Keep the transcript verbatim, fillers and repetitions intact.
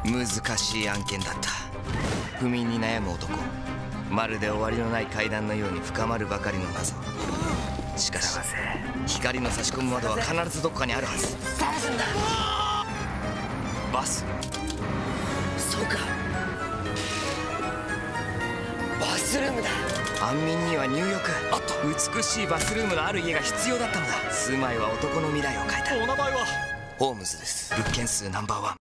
難しい案件だった。不眠に悩む男、まるで終わりのない階段のように深まるばかりの謎。しかし光の差し込む窓は必ずどこかにあるはず。 探すんだ。 バス。 そうか、バスルームだ。 安眠には入浴。あった。美しいバスルームのある家が必要だったのだ。住まいは男の未来を変えた。 お名前は？ ホームズです。物件数ナンバーワン。